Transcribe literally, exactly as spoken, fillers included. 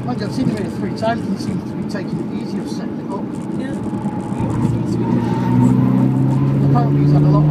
Mind you, I've seen him here three times and he seems to be taking it easy of setting it up. Yeah. Apparently he's had a lot